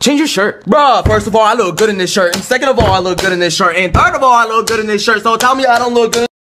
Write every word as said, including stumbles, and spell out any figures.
Change your shirt. Bruh, first of all, I look good in this shirt. And second of all, I look good in this shirt. And third of all, I look good in this shirt. So tell me I don't look good.